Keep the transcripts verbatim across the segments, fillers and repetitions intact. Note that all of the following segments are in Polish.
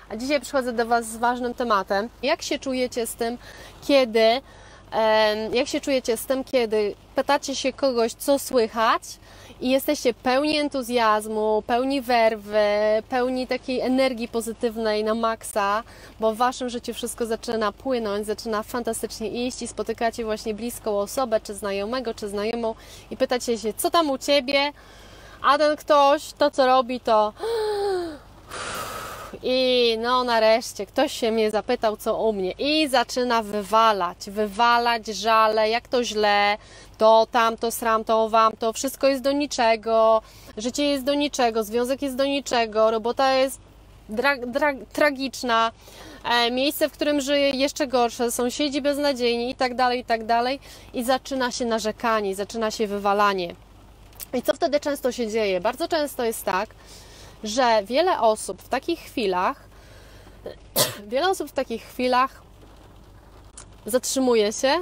A dzisiaj przychodzę do Was z ważnym tematem. Jak się czujecie z tym, kiedy, jak się czujecie z tym, kiedy pytacie się kogoś, co słychać i jesteście pełni entuzjazmu, pełni werwy, pełni takiej energii pozytywnej na maksa, bo w Waszym życiu wszystko zaczyna płynąć, zaczyna fantastycznie iść i spotykacie właśnie bliską osobę, czy znajomego, czy znajomą i pytacie się, co tam u Ciebie, a ten ktoś to, co robi, to i no nareszcie ktoś się mnie zapytał, co u mnie i zaczyna wywalać, wywalać żale, jak to źle, to tamto, sram, to wam, to wszystko jest do niczego, życie jest do niczego, związek jest do niczego, robota jest dra, dra, tragiczna, e, miejsce, w którym żyję jeszcze gorsze, sąsiedzi beznadziejni i tak dalej, i tak dalej i zaczyna się narzekanie, zaczyna się wywalanie. I co wtedy często się dzieje? Bardzo często jest tak, że wiele osób w takich chwilach, wiele osób w takich chwilach zatrzymuje się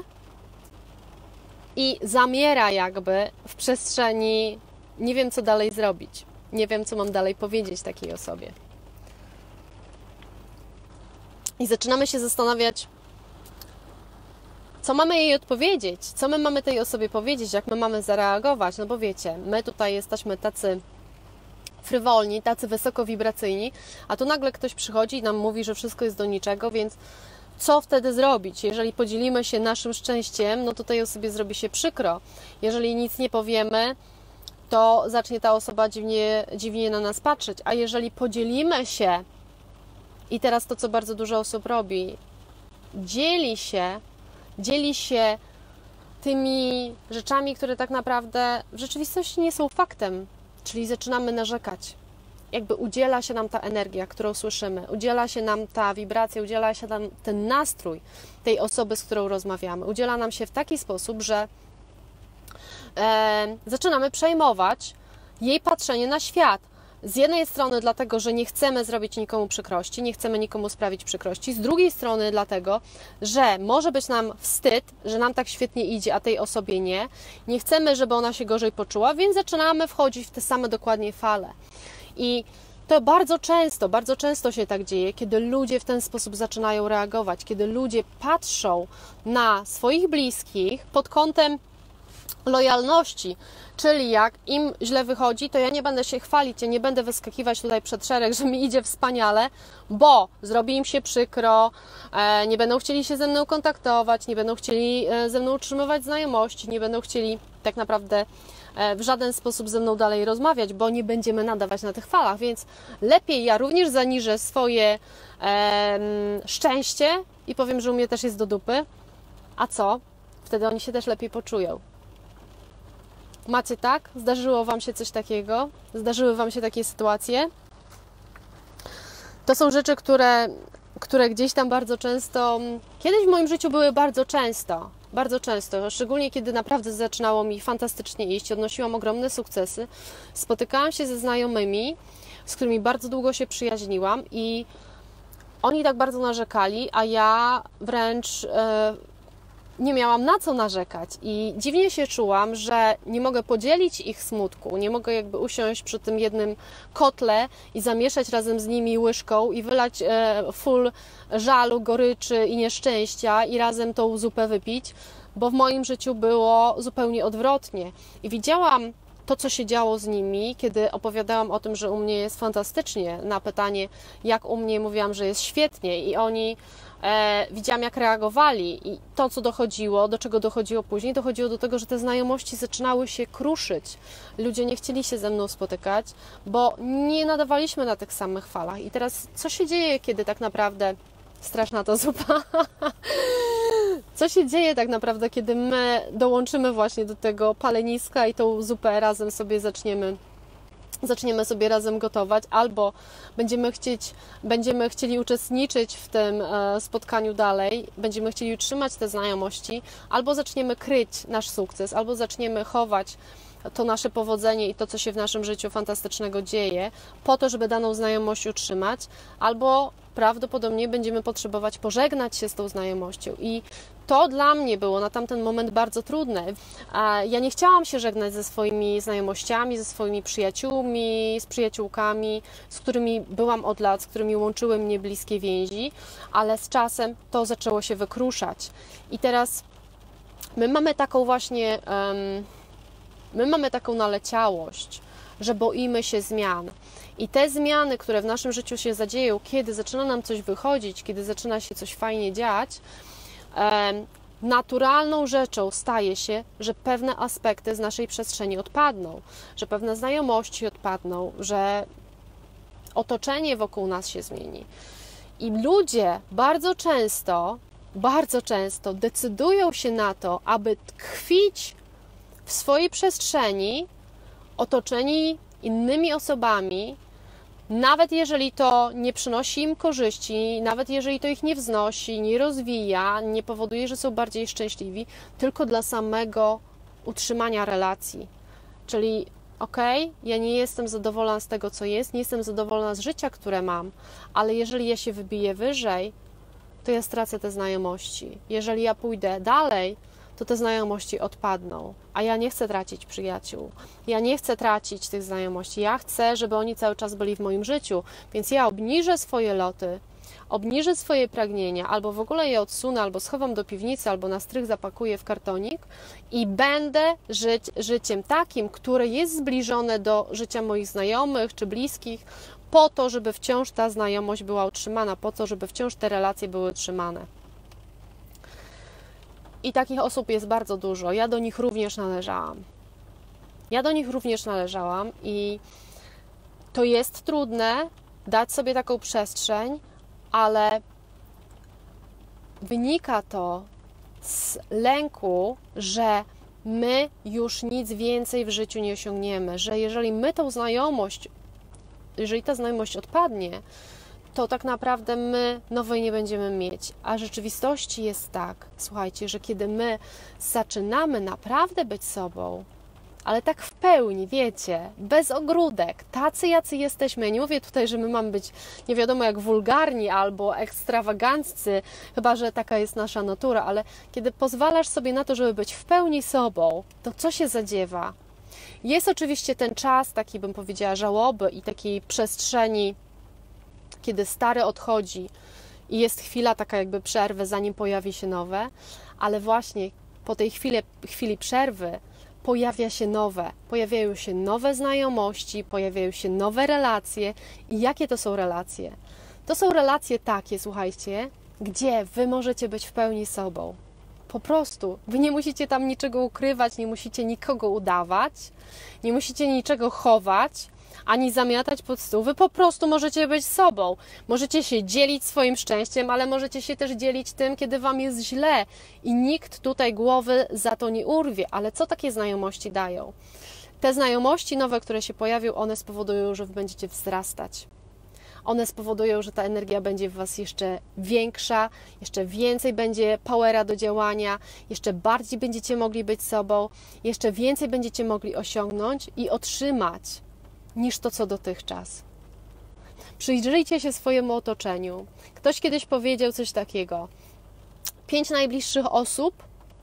i zamiera jakby w przestrzeni, nie wiem co dalej zrobić, nie wiem co mam dalej powiedzieć takiej osobie. I zaczynamy się zastanawiać, co mamy jej odpowiedzieć, co my mamy tej osobie powiedzieć, jak my mamy zareagować, no bo wiecie, my tutaj jesteśmy tacy frywolni, tacy wysokowibracyjni, a tu nagle ktoś przychodzi i nam mówi, że wszystko jest do niczego, więc co wtedy zrobić? Jeżeli podzielimy się naszym szczęściem, no to tej osobie zrobi się przykro. Jeżeli nic nie powiemy, to zacznie ta osoba dziwnie, dziwnie na nas patrzeć, a jeżeli podzielimy się i teraz to, co bardzo dużo osób robi, dzieli się, dzieli się tymi rzeczami, które tak naprawdę w rzeczywistości nie są faktem, czyli zaczynamy narzekać. Jakby udziela się nam ta energia, którą słyszymy, udziela się nam ta wibracja, udziela się nam ten nastrój tej osoby, z którą rozmawiamy. Udziela nam się w taki sposób, że e, zaczynamy przejmować jej patrzenie na świat. Z jednej strony dlatego, że nie chcemy zrobić nikomu przykrości, nie chcemy nikomu sprawić przykrości, z drugiej strony dlatego, że może być nam wstyd, że nam tak świetnie idzie, a tej osobie nie. Nie chcemy, żeby ona się gorzej poczuła, więc zaczynamy wchodzić w te same dokładnie fale. I to bardzo często, bardzo często się tak dzieje, kiedy ludzie w ten sposób zaczynają reagować, kiedy ludzie patrzą na swoich bliskich pod kątem lojalności, czyli jak im źle wychodzi, to ja nie będę się chwalić, ja nie będę wyskakiwać tutaj przed szereg, że mi idzie wspaniale, bo zrobi im się przykro, nie będą chcieli się ze mną kontaktować, nie będą chcieli ze mną utrzymywać znajomości, nie będą chcieli tak naprawdę w żaden sposób ze mną dalej rozmawiać, bo nie będziemy nadawać na tych falach, więc lepiej ja również zaniżę swoje e, szczęście i powiem, że u mnie też jest do dupy, a co? Wtedy oni się też lepiej poczują. Macie tak? Zdarzyło Wam się coś takiego? Zdarzyły Wam się takie sytuacje? To są rzeczy, które, które gdzieś tam bardzo często, kiedyś w moim życiu były bardzo często, bardzo często, szczególnie kiedy naprawdę zaczynało mi fantastycznie iść, odnosiłam ogromne sukcesy, spotykałam się ze znajomymi, z którymi bardzo długo się przyjaźniłam i oni tak bardzo narzekali, a ja wręcz e, nie miałam na co narzekać i dziwnie się czułam, że nie mogę podzielić ich smutku, nie mogę jakby usiąść przy tym jednym kotle i zamieszać razem z nimi łyżką i wylać e, full żalu, goryczy i nieszczęścia i razem tą zupę wypić, bo w moim życiu było zupełnie odwrotnie i widziałam to, co się działo z nimi, kiedy opowiadałam o tym, że u mnie jest fantastycznie, na pytanie, jak u mnie, mówiłam, że jest świetnie i oni e, widziałam, jak reagowali i to, co dochodziło, do czego dochodziło później, dochodziło do tego, że te znajomości zaczynały się kruszyć. Ludzie nie chcieli się ze mną spotykać, bo nie nadawaliśmy na tych samych falach. I teraz, co się dzieje, kiedy tak naprawdę straszna ta zupa. Co się dzieje tak naprawdę, kiedy my dołączymy właśnie do tego paleniska i tą zupę razem sobie zaczniemy, zaczniemy sobie razem gotować, albo będziemy chcieć, będziemy chcieli uczestniczyć w tym spotkaniu dalej, będziemy chcieli utrzymać te znajomości, albo zaczniemy kryć nasz sukces, albo zaczniemy chować to nasze powodzenie i to, co się w naszym życiu fantastycznego dzieje, po to, żeby daną znajomość utrzymać, albo prawdopodobnie będziemy potrzebować pożegnać się z tą znajomością. I to dla mnie było na tamten moment bardzo trudne. Ja nie chciałam się żegnać ze swoimi znajomościami, ze swoimi przyjaciółmi, z przyjaciółkami, z którymi byłam od lat, z którymi łączyły mnie bliskie więzi, ale z czasem to zaczęło się wykruszać. I teraz my mamy taką właśnie, um, my mamy taką naleciałość, że boimy się zmian. I te zmiany, które w naszym życiu się zadzieją, kiedy zaczyna nam coś wychodzić, kiedy zaczyna się coś fajnie dziać, um, naturalną rzeczą staje się, że pewne aspekty z naszej przestrzeni odpadną, że pewne znajomości odpadną, że otoczenie wokół nas się zmieni. I ludzie bardzo często, bardzo często decydują się na to, aby tkwić w swojej przestrzeni, otoczeni innymi osobami, nawet jeżeli to nie przynosi im korzyści, nawet jeżeli to ich nie wznosi, nie rozwija, nie powoduje, że są bardziej szczęśliwi, tylko dla samego utrzymania relacji. Czyli okej, okay, ja nie jestem zadowolona z tego, co jest, nie jestem zadowolona z życia, które mam, ale jeżeli ja się wybiję wyżej, to ja stracę te znajomości. Jeżeli ja pójdę dalej, to te znajomości odpadną, a ja nie chcę tracić przyjaciół. Ja nie chcę tracić tych znajomości. Ja chcę, żeby oni cały czas byli w moim życiu, więc ja obniżę swoje loty, obniżę swoje pragnienia, albo w ogóle je odsunę, albo schowam do piwnicy, albo na strych zapakuję w kartonik i będę żyć życiem takim, które jest zbliżone do życia moich znajomych czy bliskich, po to, żeby wciąż ta znajomość była utrzymana, po to, żeby wciąż te relacje były utrzymane. I takich osób jest bardzo dużo. Ja do nich również należałam. Ja do nich również należałam i to jest trudne dać sobie taką przestrzeń, ale wynika to z lęku, że my już nic więcej w życiu nie osiągniemy, że jeżeli my tą znajomość, jeżeli ta znajomość odpadnie, to tak naprawdę my nowej nie będziemy mieć. A w rzeczywistości jest tak, słuchajcie, że kiedy my zaczynamy naprawdę być sobą, ale tak w pełni, wiecie, bez ogródek, tacy jacy jesteśmy. Ja nie mówię tutaj, że my mamy być nie wiadomo jak wulgarni albo ekstrawaganccy, chyba że taka jest nasza natura, ale kiedy pozwalasz sobie na to, żeby być w pełni sobą, to co się zadziewa? Jest oczywiście ten czas, taki bym powiedziała, żałoby i takiej przestrzeni, kiedy stary odchodzi i jest chwila taka jakby przerwy, zanim pojawi się nowe, ale właśnie po tej chwili, chwili przerwy pojawia się nowe, pojawiają się nowe znajomości, pojawiają się nowe relacje. I jakie to są relacje? To są relacje takie, słuchajcie, gdzie wy możecie być w pełni sobą. Po prostu. Wy nie musicie tam niczego ukrywać, nie musicie nikogo udawać, nie musicie niczego chować, ani zamiatać pod stół. Wy po prostu możecie być sobą. Możecie się dzielić swoim szczęściem, ale możecie się też dzielić tym, kiedy wam jest źle i nikt tutaj głowy za to nie urwie. Ale co takie znajomości dają? Te znajomości nowe, które się pojawią, one spowodują, że wy będziecie wzrastać. One spowodują, że ta energia będzie w was jeszcze większa, jeszcze więcej będzie powera do działania, jeszcze bardziej będziecie mogli być sobą, jeszcze więcej będziecie mogli osiągnąć i otrzymać niż to, co dotychczas. Przyjrzyjcie się swojemu otoczeniu. Ktoś kiedyś powiedział coś takiego. Pięć najbliższych osób,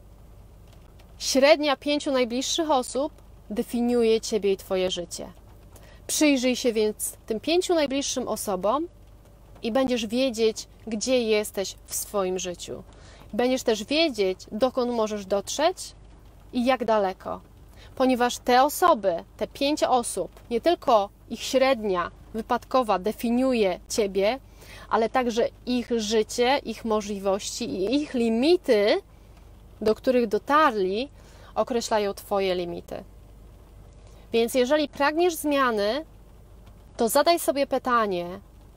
średnia pięciu najbliższych osób definiuje ciebie i twoje życie. Przyjrzyj się więc tym pięciu najbliższym osobom i będziesz wiedzieć, gdzie jesteś w swoim życiu. Będziesz też wiedzieć, dokąd możesz dotrzeć i jak daleko. Ponieważ te osoby, te pięć osób, nie tylko ich średnia wypadkowa definiuje ciebie, ale także ich życie, ich możliwości i ich limity, do których dotarli, określają twoje limity. Więc jeżeli pragniesz zmiany, to zadaj sobie pytanie,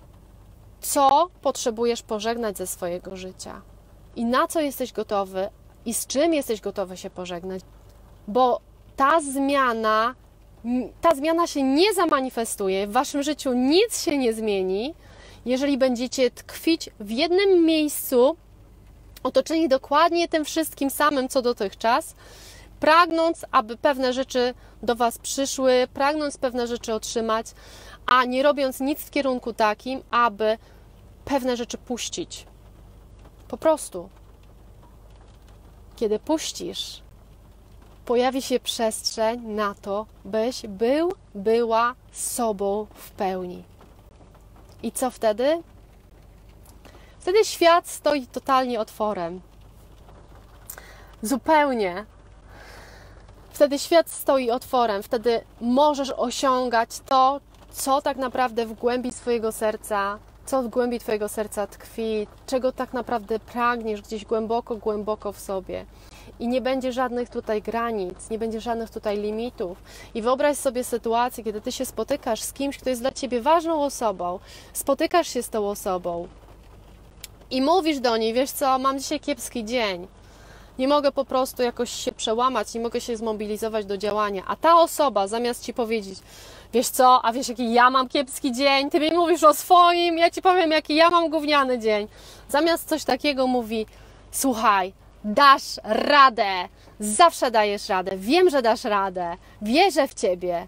co potrzebujesz pożegnać ze swojego życia i na co jesteś gotowy i z czym jesteś gotowy się pożegnać, bo ta zmiana, ta zmiana się nie zamanifestuje, w waszym życiu nic się nie zmieni, jeżeli będziecie tkwić w jednym miejscu, otoczeni dokładnie tym wszystkim samym, co dotychczas, pragnąc, aby pewne rzeczy do Was przyszły, pragnąc pewne rzeczy otrzymać, a nie robiąc nic w kierunku takim, aby pewne rzeczy puścić. Po prostu. Kiedy puścisz, pojawi się przestrzeń na to, byś był, była sobą w pełni. I co wtedy? Wtedy świat stoi totalnie otworem. Zupełnie. Wtedy świat stoi otworem. Wtedy możesz osiągać to, co tak naprawdę w głębi swojego serca, co w głębi Twojego serca tkwi, czego tak naprawdę pragniesz gdzieś głęboko, głęboko w sobie. I nie będzie żadnych tutaj granic, nie będzie żadnych tutaj limitów. I wyobraź sobie sytuację, kiedy Ty się spotykasz z kimś, kto jest dla Ciebie ważną osobą, spotykasz się z tą osobą i mówisz do niej, wiesz co, mam dzisiaj kiepski dzień, nie mogę po prostu jakoś się przełamać, nie mogę się zmobilizować do działania, a ta osoba zamiast Ci powiedzieć, wiesz co, a wiesz jaki ja mam kiepski dzień, Ty mi mówisz o swoim, ja Ci powiem jaki ja mam gówniany dzień, zamiast coś takiego mówi, słuchaj, dasz radę, zawsze dajesz radę, wiem, że dasz radę, wierzę w Ciebie.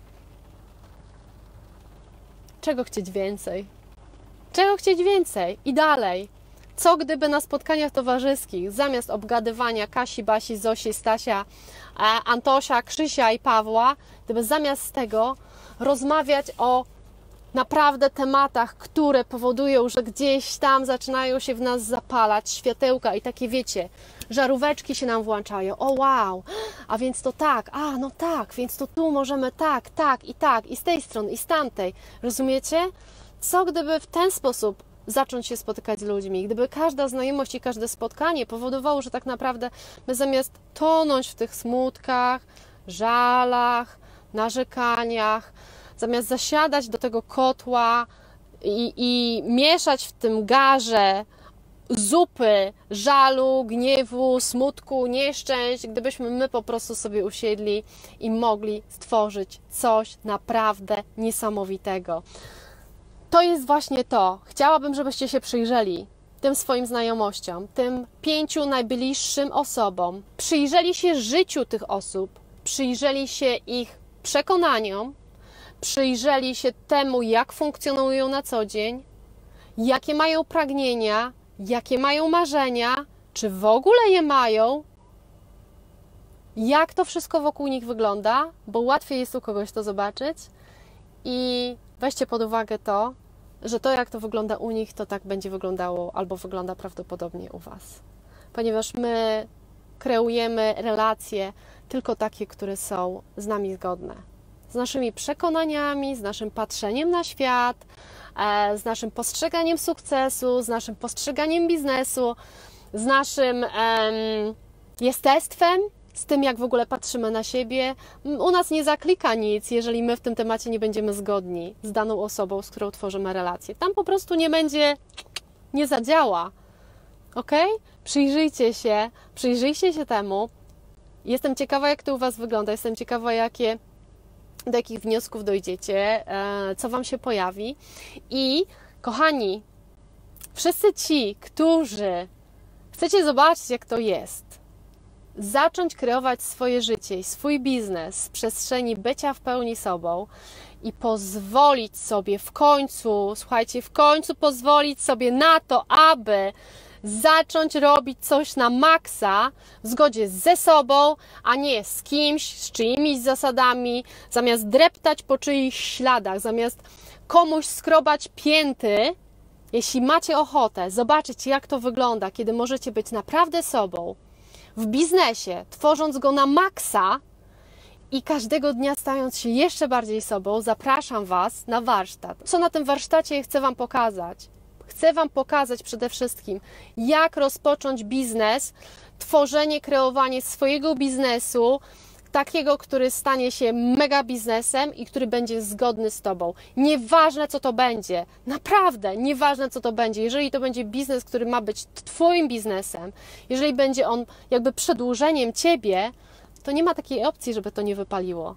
Czego chcieć więcej? Czego chcieć więcej? I dalej. Co gdyby na spotkaniach towarzyskich zamiast obgadywania Kasi, Basi, Zosi, Stasia, Antosia, Krzysia i Pawła, gdyby zamiast tego rozmawiać o naprawdę tematach, które powodują, że gdzieś tam zaczynają się w nas zapalać światełka i takie wiecie, żaróweczki się nam włączają. O wow, a więc to tak, a no tak, więc to tu możemy tak, tak i tak, i z tej strony, i z tamtej. Rozumiecie? Co gdyby w ten sposób zacząć się spotykać z ludźmi? Gdyby każda znajomość i każde spotkanie powodowało, że tak naprawdę my zamiast tonąć w tych smutkach, żalach, narzekaniach, zamiast zasiadać do tego kotła i, i mieszać w tym garze zupy żalu, gniewu, smutku, nieszczęść, gdybyśmy my po prostu sobie usiedli i mogli stworzyć coś naprawdę niesamowitego. To jest właśnie to. Chciałabym, żebyście się przyjrzeli tym swoim znajomościom, tym pięciu najbliższym osobom, przyjrzeli się życiu tych osób, przyjrzeli się ich przekonaniom, przyjrzeli się temu, jak funkcjonują na co dzień, jakie mają pragnienia, jakie mają marzenia, czy w ogóle je mają, jak to wszystko wokół nich wygląda, bo łatwiej jest u kogoś to zobaczyć i weźcie pod uwagę to, że to, jak to wygląda u nich, to tak będzie wyglądało albo wygląda prawdopodobnie u Was. Ponieważ my kreujemy relacje tylko takie, które są z nami zgodne. Z naszymi przekonaniami, z naszym patrzeniem na świat, z naszym postrzeganiem sukcesu, z naszym postrzeganiem biznesu, z naszym em, jestestwem, z tym, jak w ogóle patrzymy na siebie. U nas nie zaklika nic, jeżeli my w tym temacie nie będziemy zgodni z daną osobą, z którą tworzymy relację. Tam po prostu nie będzie, nie zadziała. Ok? Przyjrzyjcie się, przyjrzyjcie się temu. Jestem ciekawa, jak to u Was wygląda. Jestem ciekawa, jakie, do jakich wniosków dojdziecie, co Wam się pojawi. I kochani, wszyscy ci, którzy chcecie zobaczyć, jak to jest, zacząć kreować swoje życie i swój biznes z przestrzeni bycia w pełni sobą i pozwolić sobie w końcu, słuchajcie, w końcu pozwolić sobie na to, aby zacząć robić coś na maksa w zgodzie ze sobą, a nie z kimś, z czyimiś zasadami, zamiast dreptać po czyichś śladach, zamiast komuś skrobać pięty. Jeśli macie ochotę zobaczyć, jak to wygląda, kiedy możecie być naprawdę sobą, w biznesie, tworząc go na maksa i każdego dnia stając się jeszcze bardziej sobą, zapraszam Was na warsztat. Co na tym warsztacie chcę Wam pokazać? Chcę Wam pokazać przede wszystkim, jak rozpocząć biznes, tworzenie, kreowanie swojego biznesu, takiego, który stanie się mega biznesem i który będzie zgodny z Tobą. Nieważne, co to będzie, naprawdę, nieważne, co to będzie. Jeżeli to będzie biznes, który ma być Twoim biznesem, jeżeli będzie on jakby przedłużeniem Ciebie, to nie ma takiej opcji, żeby to nie wypaliło.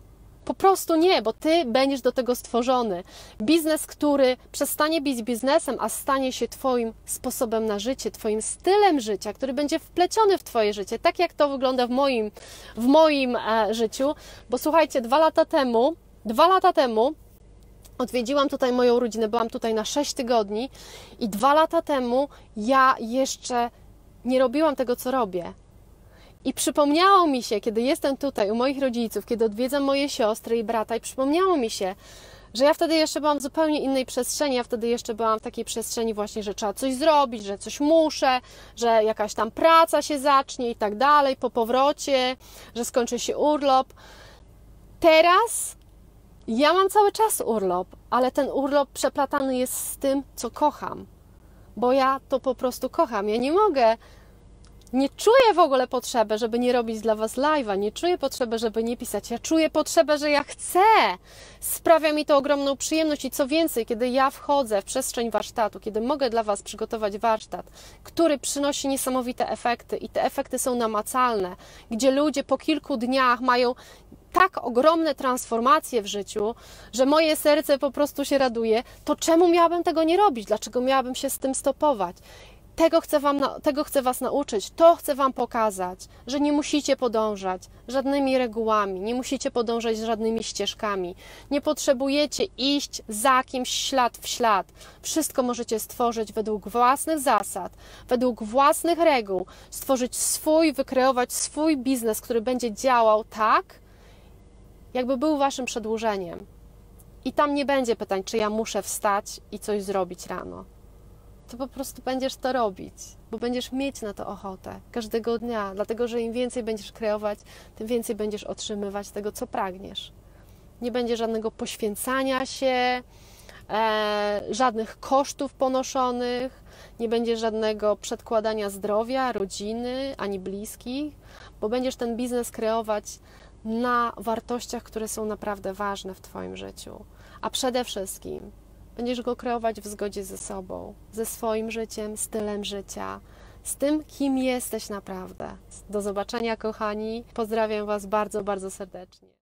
Po prostu nie, bo Ty będziesz do tego stworzony. Biznes, który przestanie być biznesem, a stanie się Twoim sposobem na życie, Twoim stylem życia, który będzie wpleciony w Twoje życie, tak jak to wygląda w moim, w moim e, życiu. Bo słuchajcie, dwa lata temu, dwa lata temu odwiedziłam tutaj moją rodzinę, byłam tutaj na sześć tygodni i dwa lata temu ja jeszcze nie robiłam tego, co robię. I przypomniało mi się, kiedy jestem tutaj u moich rodziców, kiedy odwiedzam moje siostry i brata, i przypomniało mi się, że ja wtedy jeszcze byłam w zupełnie innej przestrzeni, ja wtedy jeszcze byłam w takiej przestrzeni właśnie, że trzeba coś zrobić, że coś muszę, że jakaś tam praca się zacznie i tak dalej, po powrocie, że skończy się urlop. Teraz ja mam cały czas urlop, ale ten urlop przeplatany jest z tym, co kocham, bo ja to po prostu kocham. Ja nie mogę, nie czuję w ogóle potrzeby, żeby nie robić dla Was live'a, nie czuję potrzeby, żeby nie pisać. Ja czuję potrzebę, że ja chcę. Sprawia mi to ogromną przyjemność i co więcej, kiedy ja wchodzę w przestrzeń warsztatu, kiedy mogę dla Was przygotować warsztat, który przynosi niesamowite efekty i te efekty są namacalne, gdzie ludzie po kilku dniach mają tak ogromne transformacje w życiu, że moje serce po prostu się raduje, to czemu miałabym tego nie robić? Dlaczego miałabym się z tym stopować? Tego chcę, wam, tego chcę Was nauczyć, to chcę Wam pokazać, że nie musicie podążać żadnymi regułami, nie musicie podążać żadnymi ścieżkami, nie potrzebujecie iść za kimś ślad w ślad. Wszystko możecie stworzyć według własnych zasad, według własnych reguł, stworzyć swój, wykreować swój biznes, który będzie działał tak, jakby był Waszym przedłużeniem. I tam nie będzie pytań, czy ja muszę wstać i coś zrobić rano. To po prostu będziesz to robić, bo będziesz mieć na to ochotę każdego dnia, dlatego że im więcej będziesz kreować, tym więcej będziesz otrzymywać tego, co pragniesz. Nie będzie żadnego poświęcania się, e, żadnych kosztów ponoszonych, nie będzie żadnego przedkładania zdrowia, rodziny, ani bliskich, bo będziesz ten biznes kreować na wartościach, które są naprawdę ważne w Twoim życiu. A przede wszystkim będziesz go kreować w zgodzie ze sobą, ze swoim życiem, stylem życia, z tym, kim jesteś naprawdę. Do zobaczenia, kochani. Pozdrawiam Was bardzo, bardzo serdecznie.